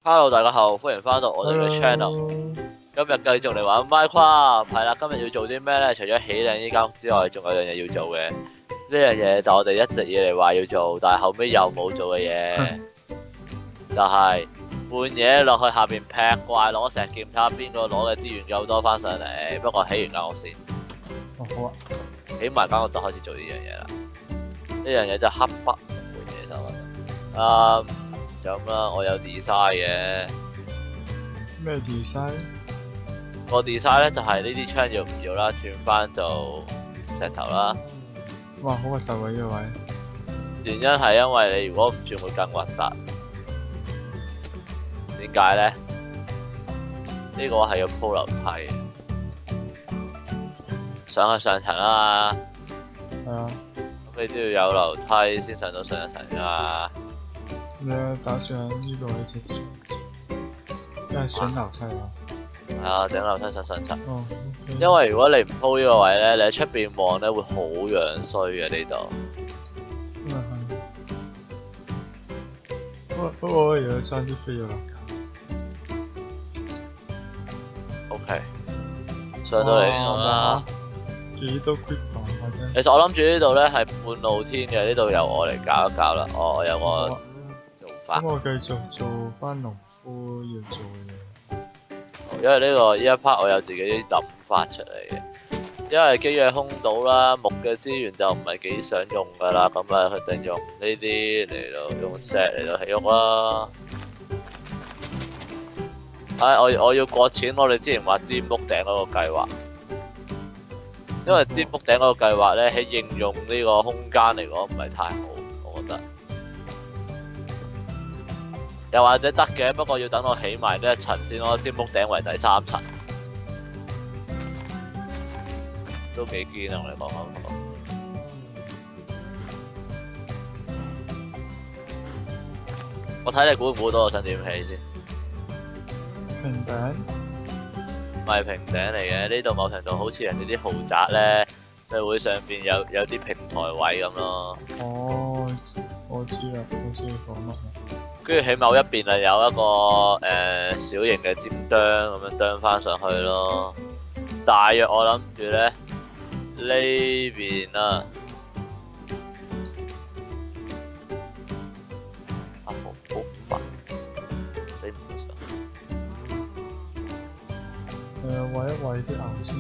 Hello，大家好，歡迎翻到我哋嘅 channel。今日繼續嚟玩 Minecraft，係啦，今日要做啲咩咧？除咗起靚呢間屋之外，仲有樣嘢要做嘅。呢樣嘢就我哋一直以嚟話要做，但係後尾又冇做嘅嘢，就係半夜落去下邊劈怪攞石劍，睇下邊個攞嘅資源夠多翻上嚟。不過起完間屋先， 哦好啊， 起埋間屋就開始做呢樣嘢啦。呢樣嘢就刻不容緩嘅，我覺得。就咁啦，我有 design 嘅。 咩 design？ 個 design 咧就係呢啲槍要唔要啦，轉翻做石頭啦。 哇，好核突喎呢個位。 原因係因為你如果唔轉會更核突。點解咧？呢個係要鋪樓梯嘅，上層啦。 係啊。 咁你都要有樓梯先上到上一層㗎嘛。 你打算喺呢個位直上，因為上樓梯啊。 係啊，頂樓梯上上層。 哦。 因為如果你唔鋪呢個位咧，你喺出邊望咧會好樣衰嘅呢度。 咁啊係。不過我而家爭啲飛咗落架。 OK。上到嚟啦。 幾多 quick bomb或者？ 其實我諗住呢度咧係半露天嘅，呢度由我嚟搞一搞啦。我有個做法。 咁我繼續做翻農夫要做嘅嘢。 因為呢一 part 我有自己啲諗法出嚟嘅。因為基嘅空島啦，木嘅資源就唔係幾想用噶啦，咁啊佢哋用呢啲嚟到用石嚟到起屋啦。我要過錢，我哋之前話占卜頂嗰個計劃。因為占卜頂嗰個計劃咧，喺應用呢個空間嚟講唔係太好，我覺得。又或者得嘅，不過要等我起埋呢一層先咯。占卜頂為第3層，都幾堅啊！我哋講講。我睇你估唔估到我想點起先？ 平頂？ 唔係平頂嚟嘅，呢度某程度好似人哋啲豪宅咧，佢會上邊有啲平台位咁咯。 哦，我知啦，我知你講乜啦。 跟住喺某一邊啊有一個小型嘅尖釘咁樣釘翻上去咯。大約我諗住咧呢邊啊，好煩，死唔到上。 餵一餵啲牛先。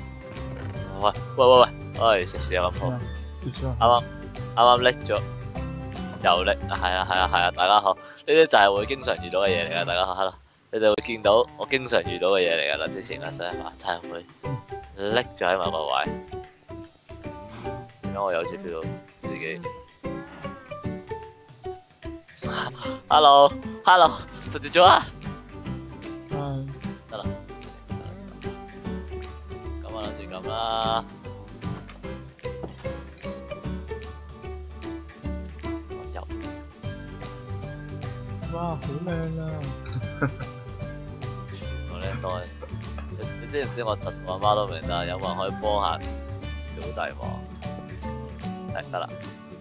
喂，食屎啊咁好。 跌咗。 啱拎咗，又拎，係啊，大家好。呢啲就係會經常遇到嘅嘢嚟噶，大家好，你哋會見到我經常遇到嘅嘢嚟噶啦。之前啊，真係會拎咗喺某個位，而家我有次 feel 到自己。Hello，就跌咗啊！得啦，咁啊，諗住咁啦。 哇，好靚啊！ 我靚多你知唔知我阿媽都明啦？有冇人可以幫下小弟我？得啦。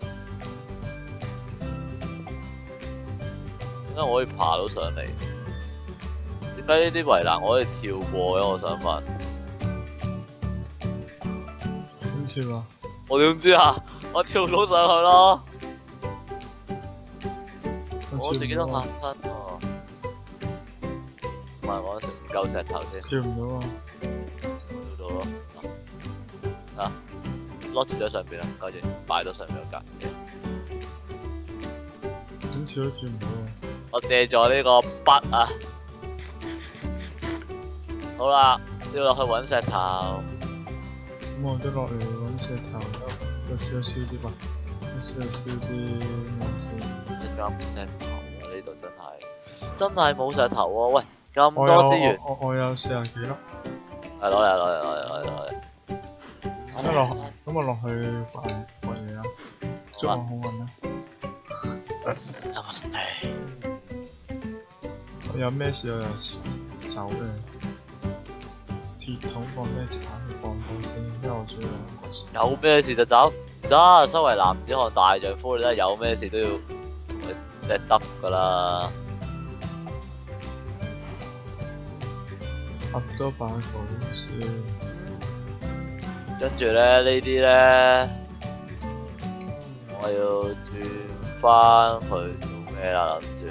點解我可以爬到上嚟？點解呢啲圍欄我可以跳過嘅？我想問。 點跳啊？ 我點知啊？我跳到上去咯。我自己都嚇親喎，唔係我食唔夠石頭先。 跳唔到啊！ 跳到咯，啊，lock 住咗上邊啦，跟住擺到上面嗰格嘅。 點跳都跳唔到啊！ 我借咗呢個筆啊，好啦，要落去揾石頭。 咁我都落嚟揾石頭，我試下燒啲吧，我試下燒啲咩先？ 你仲有冇石頭啊？呢度真係冇石頭喎！喂，咁多資源， 我有40幾粒。 係攞嚟。 咁我落去掘嘢啊！祝我好運啦！我有咩事我就走嘅。鐵桶放咩鏟放低先，因為我仲有2個石。 有咩事就走，唔得，身為男子漢大丈夫，你真係有咩事都要即係執噶啦。 合多把好先。 跟住咧呢啲咧，我要轉翻去做咩啦？諗住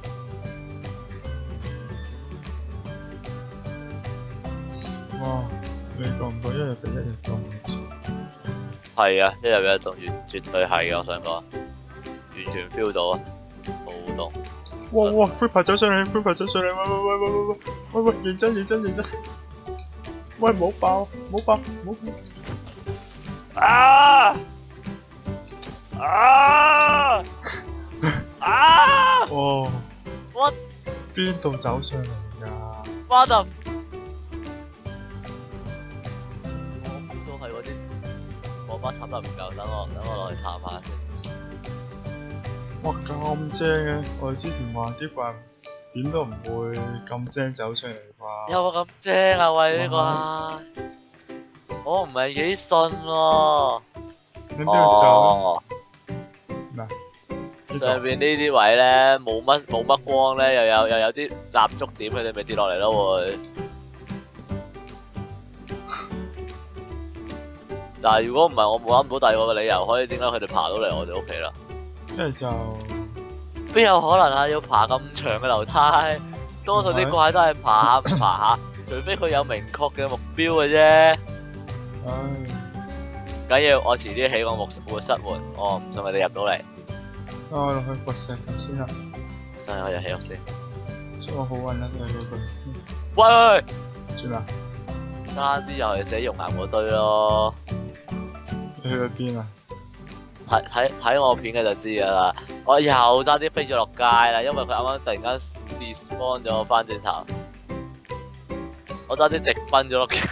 哇！你覺唔覺一日比一日凍？ 係啊，一日比一凍，絕對係嘅。我想講，完全 feel 到啊，好凍。 哇哇！灰牌走上嚟，灰牌走上嚟！喂！認真！喂，冇爆！ 啊！ 哇！ What？ 邊度走上嚟㗎？ 媽就我估到係嗰啲我把插得唔夠，等我落去插翻先。 哇！咁正嘅，我哋之前話啲怪點都唔會咁正走上嚟啩？ 有冇咁正啊？喂，呢個我唔係幾信喎。 你邊度走咩？ 上邊呢啲位咧冇乜光咧，又有啲蠟燭點，佢哋咪跌落嚟咯會。但係如果唔係，我冇諗到第二個嘅理由，可以點解佢哋爬到嚟我哋屋企啦？ 跟住就邊有可能啊？要爬咁長嘅樓梯，多數啲怪都係爬下，除非佢有明確嘅目標嘅啫。 唉， 緊要我遲啲起個活室門，我唔信佢哋入到嚟。 我落去掘石頭先啦。 所以我就起屋先。 所以我好運啦，都係嗰句。 喂！ 做咩？ 啲又係寫熔岩嗰堆咯。 你去咗邊啊？ 睇我片嘅就知㗎啦。我又爭啲飛咗落街啦，因為佢啱啱突然間 despawn 咗我翻轉頭，我爭啲直奔咗落街。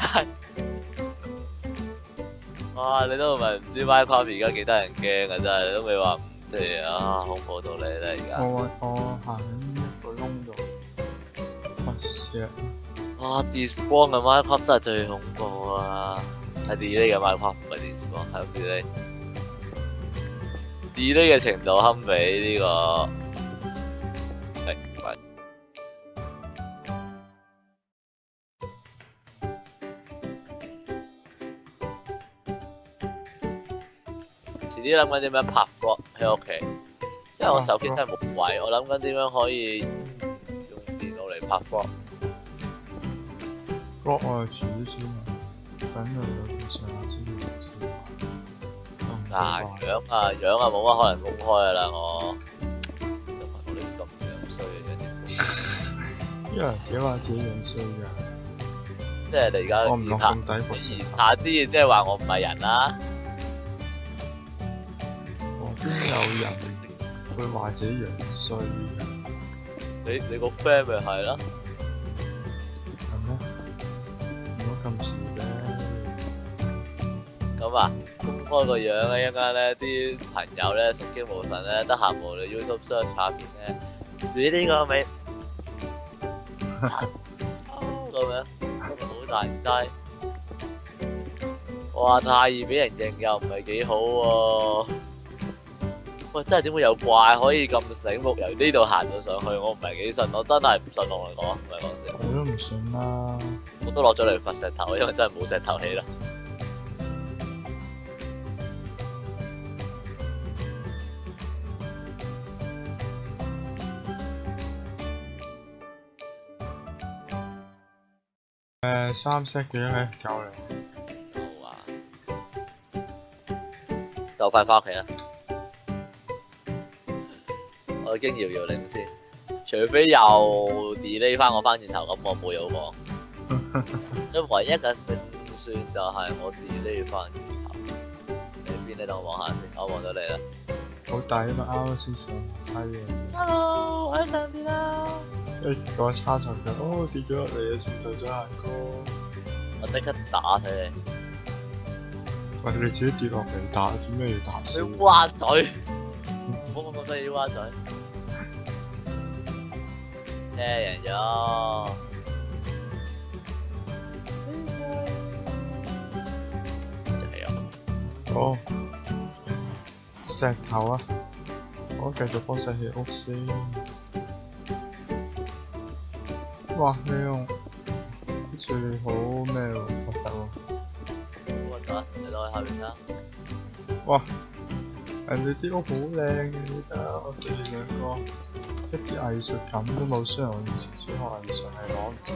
哇！你都唔係唔知 Minecraft 而家幾得人驚啊！真係都未話即係恐怖到你啦而家。 我行緊一個窿度掘石。 despawn 嘅 Minecraft 真係最恐怖啊！係 delay 嘅 Minecraft 唔係 despawn，係 delay 嘅程度堪比呢個明白。遲啲諗緊點樣拍 vlog 喺屋企，因為我手機真係冇位，我諗緊點樣可以用電腦嚟拍 vlog。 我就遲啲先啊，等佢有咁上下先至先玩。 樣冇乜可能公開噶啦，我就憑我呢咁樣衰嘅啫。 因為自己話自己樣衰㗎。 即係你而家我唔落咁底掘石頭。 下之意即係話我唔係人啦。 邊有人會話自己樣衰㗎？ 你個 friend 咪係咯？ 係咩？唔好咁遲咧。 咁啊，公開個樣咧，一陣間咧啲朋友咧食經無神咧，得閒無聊 YouTube search 下片咧，你呢個咪咁樣，好大劑。哇！太易俾人認又唔係幾好喎。喂，真係點會有怪可以咁醒目，由呢度行到上去？我唔係幾信，我真係唔信同你講，唔係講笑。 我都唔信啦。 我都落咗嚟掘石頭，因為真係冇石頭起啦。 3 set 嘅咧，夠啦。 好啊，就快返屋企啦。我已經搖搖鈴先，除非又 delay 翻我翻轉頭，咁我冇有講。因為唯一嘅勝算就係我 delay 翻轉頭。你邊咧？等我望下先，我望到你啦。 好抵啊嘛，啱啱先上樓梯嘅。 Hello，我喺上邊啦。 結果叉錯腳，跌咗落嚟啊！轉頭咗行過。 我即刻打佢哋。 喂，你自己跌落嚟打，做咩要打先？ 你挖嘴！我真係要挖嘴。贏咗。 好，石頭啊！我繼續幫手起屋先。哇！你用好似好咩喎，核突喎。 好核突，你落去後面啦。 哇！人哋啲屋好靚嘅，真係我哋兩個一啲藝術感都冇，雖然我以前小學藝術係攞唔知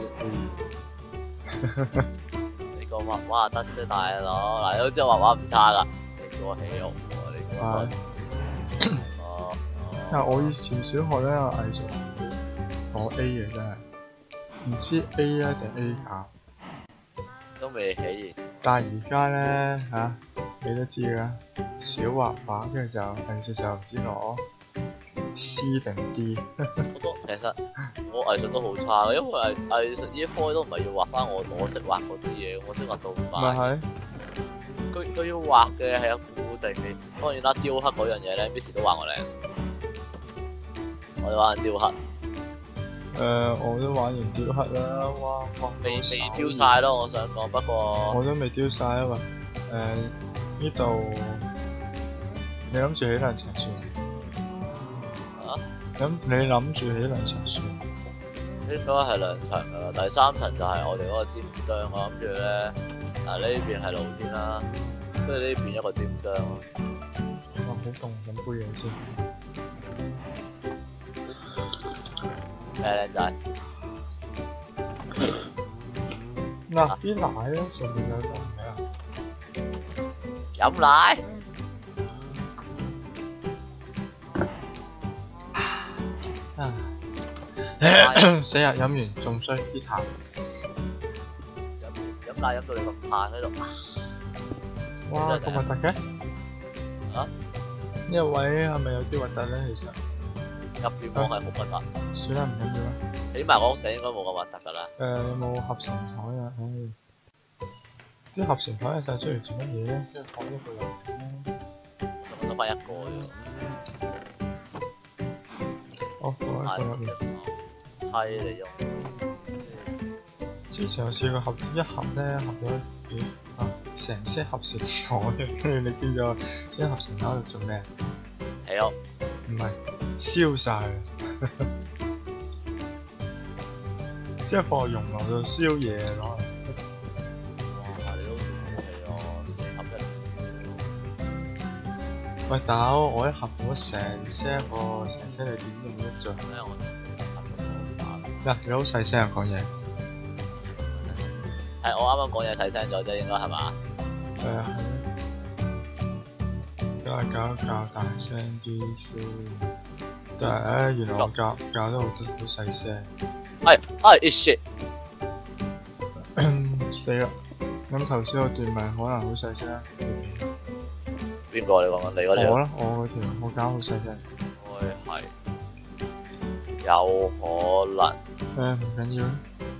A。 你個畫畫得啫，大佬。嗱，你都知我畫畫唔差㗎。你叫我起屋喎，你叫我信。哦。 但係我以前小學咧藝術攞 A 嘅真係，唔知 A 啊定 A 減。 都未起完。 但係而家咧嚇，你都知㗎，小畫畫跟住就藝術就唔知攞 C 定 D。 其實我藝術都好差嘅，因為藝術呢一科都唔係要畫翻我識畫嗰啲嘢，我識畫到咪係？ 佢要畫嘅係有固定嘅，當然啦，雕刻嗰樣嘢咧，Miss 都話我靚。我哋玩緊雕刻。 我都玩完雕刻啦，哇！ 未雕晒咯，我想講，不過我都未雕晒啊嘛。呢度你諗住起兩層算？你諗住起兩層算？ 應該係兩層㗎啦，第三層就係我哋嗰個尖釘，我諗住咧，呢邊係露天啦，跟住呢邊一個尖釘咯。 哇！好凍，飲杯嘢先。 咩靚仔？ 嗱，啲奶咧上面有得唔係啊？ 飲奶？ 死日飲完仲衰啲痰。 飲奶飲到你咁嘆喺度。 哇！咁核突嘅？ 啊？ 呢位係咪有啲核突咧？其實入邊講係好核突。 算啦，唔緊要啦。 起碼我屋頂應該冇咁核突㗎啦。 有冇合成台啊？唉，啲合成台係曬出嚟做乜嘢咧？即係放一個人咧。 我得翻一個啫。 哦，放一個入面。 係你用。 之前有試過合一盒咧，合咗成 set 合成台，跟住你知唔知我將合成台度做咩？ 起屋。 唔係燒晒佢，即係放熔爐度燒嘢攞嚟。 哇！你都好起喎，四合一。 喂，大佬，我一盒咗成 set 喎，成 set 你點用得着？嗱，你好細聲啊講嘢。 係我啱啱講嘢細聲咗啫，應該係嘛？ 係啊。都係較大聲啲先，但係原來我較得好細聲。 shit！ 死啦！咁頭先嗰段咪可能好細聲。 邊個你講緊？你嗰條？ 我啦，我嗰條，我搞好細聲。 係有可能。 唔緊要啦，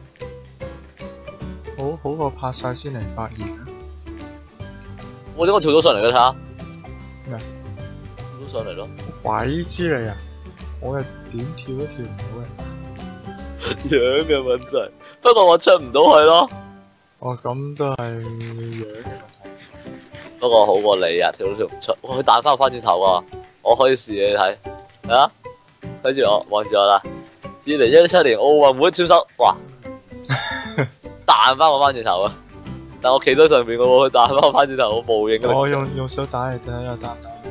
好過拍晒先嚟發言啊！ 我點解跳到上嚟嘅睇下？ 咩？ 跳到上嚟咯。 鬼知你啊！我係點跳都跳唔到嘅。 樣嘅問題，不過我出唔到去咯。 哦，咁都係樣嘅問題。 不過好過你啊，跳都跳唔出。佢彈翻轉頭啊！我可以試你睇，啊！睇住我，望住我啦。2017年奧運會超收，哇！彈翻我翻轉頭啊！但我企喺上邊嘅喎，佢彈翻我翻轉頭，我冇影嘅。 我用手打嚟睇下有彈唔彈。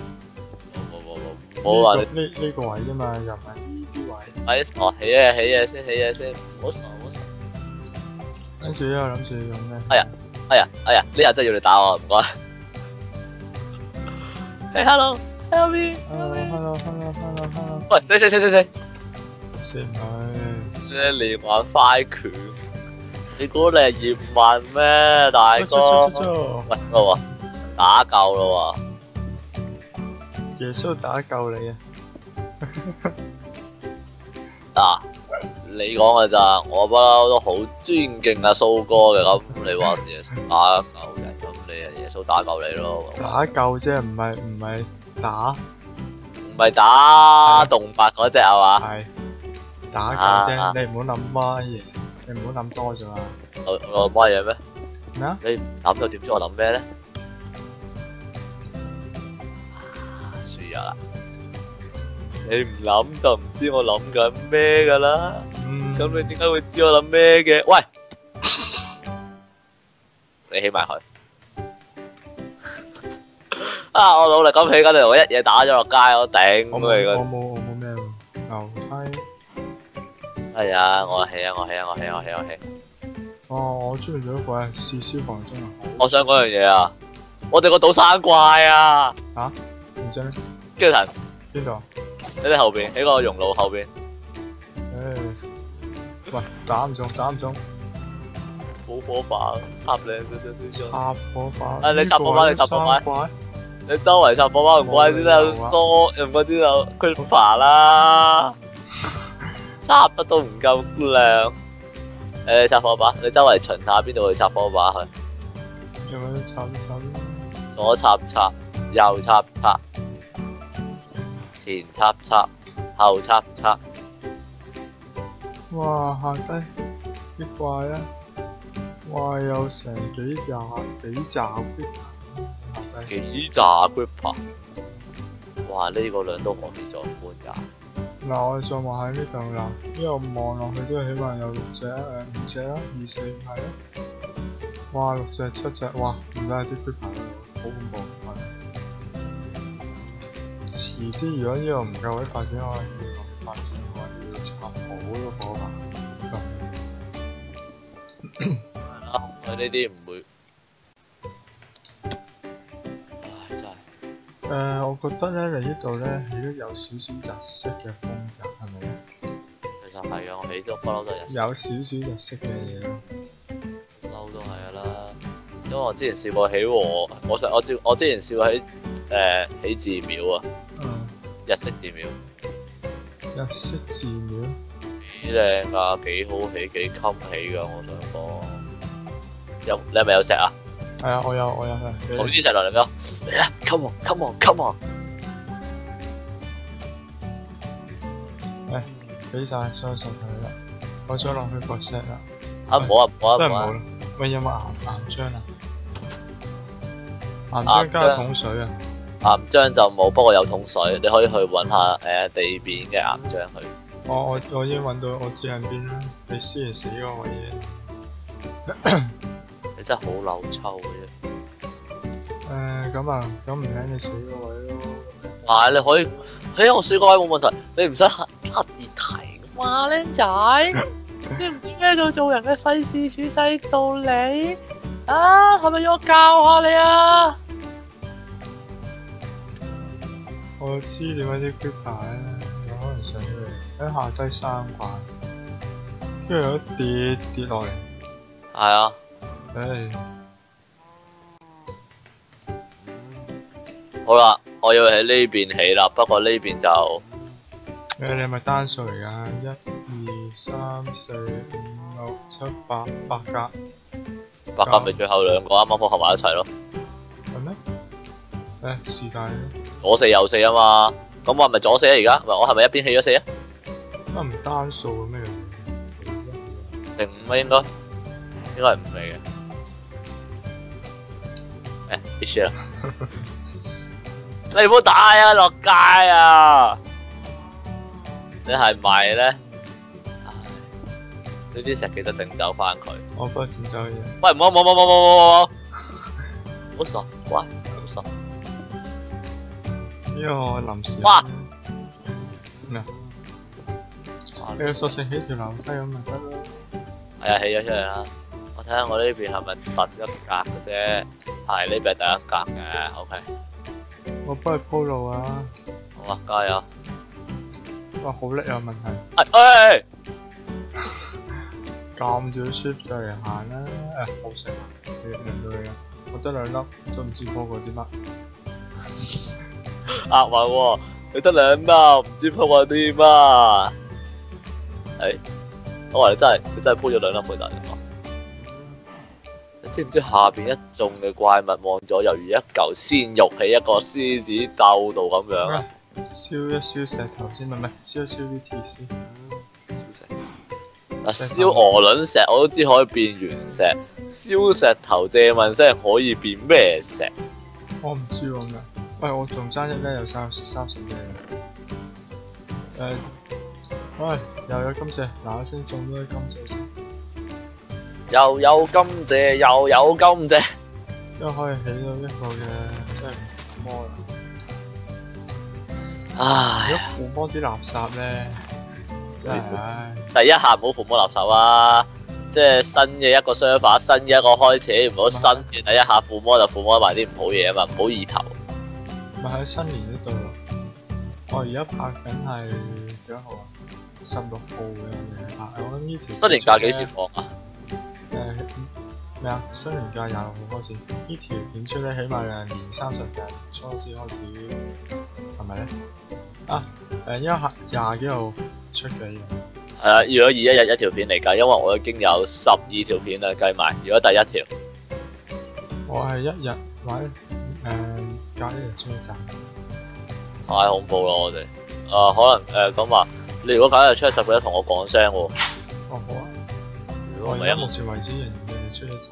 冇啊！ 呢個位啫嘛，又唔係呢啲位。 起嘢先，唔好傻。 跟住咧，我諗住用咩？ 哎呀！呢下真係要你打我，唔該。Hey hello me。 Hello。 喂，死！ 死唔去。 你連環快拳，你估你係葉問咩，大哥？喂，咯喎，打夠咯喎。 耶穌打救你啊！ 嗱，你講嘅咋？我不嬲都好尊敬阿蘇哥嘅，咁你話耶穌打救人，咁你係耶穌打救你咯？ 打救啫，唔係打。 唔係打動物嗰隻係嘛？ 係打救啫，你唔好諗乜嘢，你唔好諗多咗啊！ 我諗乜嘢咩？ 咩啊？ 你諗就點知我諗咩咧？輸咗啦！你唔諗就唔知我諗緊咩噶啦。咁你點解會知我諗咩嘅？喂， 你起埋佢。啊！我努力咁起緊嚟，我一嘢打咗落街，我頂我你個。 冇咩喎，樓梯。 係啊，我起啊，我起啊，我起啊，我起啊，我起。 哦，我中意咗一個係試消防真係好。 我想講樣嘢啊，我哋個島生怪啊！ 嚇？然之後咧？ 跟住騰邊度啊？ 喺你後邊，喺個熔爐後邊。 喂，打唔中，打唔中。 冇火把，插你插火把。 啊！你插火把，你插火把。你周圍插火把，唔怪之得有疏，又唔怪之得有creeper啦。插得都唔夠亮。你插火把，你周圍巡下邊度去插火把去。 有冇插？ 左插插，右插插，前插插，後插插。 哇！下低啲怪啊！哇！有成幾扎 creeper。 幾扎 creeper？哇！呢個量都可以壯觀㗎。 嗱，我哋再望喺呢度啦，呢度望落去都起碼有6隻5隻啦，2、4、5係咯。哇，6隻7隻，哇！唔得啲 creeper 好恐怖。遲啲如果呢度唔夠位發展，我可以發展嘅話要插好多火把。 係啦，佢呢啲唔會。唉，真係。 我覺得咧，你呢度咧起得有少少日式嘅風格，係咪咧？ 其實係嘅，我起都不嬲都係日式。 有少少日式嘅嘢咯。 不嬲都係㗎啦，因為我之前試過起我之前試過起寺廟啊。日式寺廟。 日式寺廟。 幾靚㗎，幾好起，幾襟起㗎，我想講。你係咪有石啊？ 係啊，我有係。 投啲石落嚟俾我，嚟啦 ！Come on！ 俾晒所有石頭啦，我想落去掘石啦。 啊唔好啊！ 真係唔好啦。喂，有冇岩漿啊？岩漿加桶水啊？ 岩漿就冇，不過有桶水，你可以去揾下地面嘅岩漿去。 我已經揾到，我知喺邊啦。你之前死嗰個嘢。 你真係好扭抽嘅啫。 咁唔喺你死嗰位咯。 你可以喺我死嗰位冇問題，你唔使刻意提噶嘛，僆仔。知唔知咩叫做人嘅世事處世道理？啊，係咪要我教下你啊？ 我知點解啲 creeper 咧有可能上咗嚟喺下低生怪，跟住有一跌落嚟。 係啊。好啦，我要喺呢邊起啦，不過呢邊就你係咪單數嚟㗎？1、2、3、4、5、6、7、8，8格。 8格咪最後兩個啱啱合埋一齊咯。 係咩？是但啦。 左4右4啊嘛，咁我係咪左4啊？而家我係咪一邊起咗4啊？ 乜唔單數嘅咩？ 定5啊應該係5嚟嘅。必須啦！你唔好打啊，落街啊！你係咪咧？唉，呢啲石記得整走翻佢。 我幫整走嘢。 喂，唔好！好傻，乖，好傻。 呢個臨時。 哇！ 咩？你索性起條樓梯咁咪得咯。係啊，起咗出嚟啦。我睇下我呢邊係咪突一格嘅啫？係呢邊係第一格嘅 ，OK。 我幫你鋪路啊！ 好啊，加油！ 哇，好叻啊！問題。撳住 shift 就嚟行啦！好食啊！輪到你啦！我得2粒，都唔知鋪過啲乜。 壓埋喎，你得2粒，唔知鋪過啲乜？我話你真係鋪咗2粒佢大佬。你知唔知下邊一眾嘅怪物望咗，猶如一嚿鮮肉喺一個獅子竇度咁樣啊！ 燒一燒石頭先，唔係燒一燒啲鐵先。 燒鵝卵石我都知可以變原石，燒石頭借問聲可以變咩石？ 我唔知喎咩？喂，我仲爭1咧，有30嘅。喂，又有金石，嗱一聲中咗啲金石先。 又有甘蔗，又有甘蔗。 因為可以起到一個嘅即係附魔啦。如唉果，附魔啲垃圾咧，真係唉。 第一下唔好附魔垃圾啊！即係新嘅一個 server，新嘅一個開始，唔好新嘅第一下附魔就附魔埋啲唔好嘢啊嘛，唔好意頭。 咪喺新年嗰度咯。我而家拍緊係幾多號啊？16號嘅拍，我諗呢條新年假幾時放啊？ 咩啊？新年假26號開始，呢條片出咧起碼係年30日初先開始，係咪咧？啊因為廿幾號出嘅呢個。 係啊，如果以一日一條片嚟計，因為我已經有12條片啦，計埋。如果第一條， 我係一日或者隔一日出一集。 太恐怖咯！我哋可能咁話，你如果隔一日出一集，記得同我講聲喎。 哦好啊，我而家目前為止仍然出一集。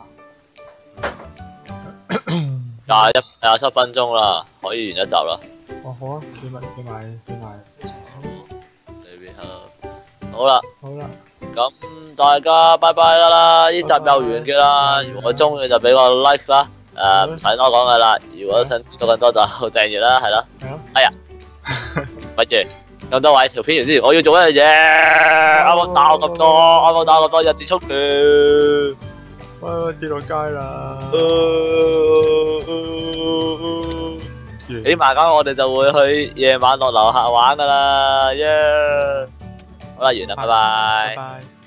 27分鐘啦，可以完一集啦。 哦好啊，企埋一齊收。 裏邊好啦， 好啦， 咁大家拜拜啦，呢集又完嘅啦。如果中意就俾個 like 啦，唔使多講噶啦。如果想知道更多就訂閱啦，係咯。 係咯。 哎呀，不如咁多位條片完之前，我要做一樣嘢。啱啱打我咁多，日子速斷。 喂，跌落街啦！ 起碼咁我哋就會去夜晚落樓下玩噶啦，耶！好啦，完啦，拜拜。 拜拜。